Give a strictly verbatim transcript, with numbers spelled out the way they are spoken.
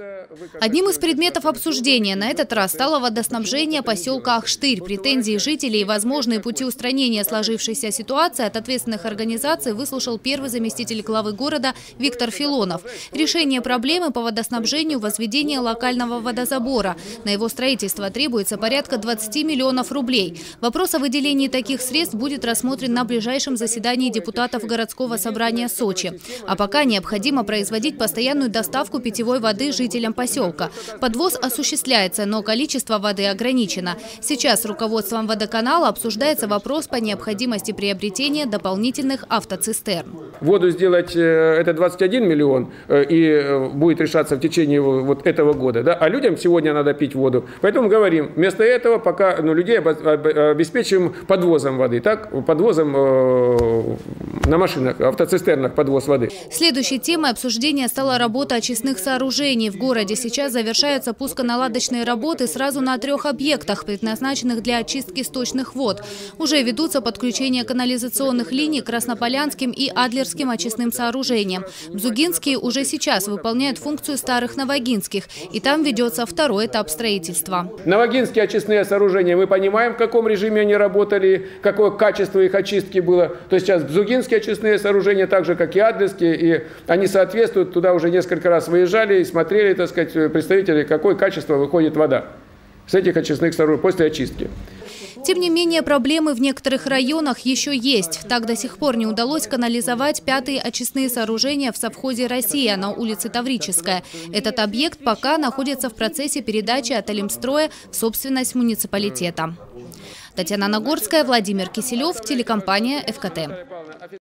Одним из предметов обсуждения на этот раз стало водоснабжение поселка Ахштырь. Претензии жителей и возможные пути устранения сложившейся ситуации от ответственных организаций выслушал первый заместитель главы города Виктор Филонов. Решение проблемы по водоснабжению – возведение локального водозабора. На его строительство требуется порядка двадцати миллионов рублей. Вопрос о выделении таких средств будет рассмотрен на ближайшем заседании депутатов городского собрания Сочи. А пока необходимо производить постоянную доставку питьевой воды жителям поселка. Подвоз осуществляется, но количество воды ограничено. Сейчас с руководством водоканала обсуждается вопрос по необходимости приобретения дополнительных автоцистерн. Воду сделать это двадцать один миллион и будет решаться в течение вот этого года. Да? А людям сегодня надо пить воду. Поэтому говорим, вместо этого пока ну, людей обеспечим подвозом воды. Так? Подвозом э, на машинах, автоцистернах подвоз воды. Следующей темой обсуждения стала работа очистных сооружений. В городе сейчас завершаются пусконаладочные работы сразу на трех объектах, предназначенных для очистки сточных вод. Уже ведутся подключения канализационных линий к Краснополянским и Адлерским очистным сооружениям. Бзугинские уже сейчас выполняют функцию старых новогинских, и там ведется второй этап строительства. Новогинские очистные сооружения, мы понимаем, в каком режиме они работали, какое качество их очистки было. То есть сейчас бзугинские очистные сооружения, так же как и адлерские, и они соответствуют, туда уже несколько раз выезжали и смотрели, так сказать, представители, какое качество выходит вода с этих очистных сооружений после очистки. Тем не менее, проблемы в некоторых районах еще есть. Так до сих пор не удалось канализовать пятые очистные сооружения в совхозе «Россия» на улице Таврическая. Этот объект пока находится в процессе передачи от Элимстроя в собственность муниципалитета. Татьяна Нагорская, Владимир Киселев, телекомпания ФКТ.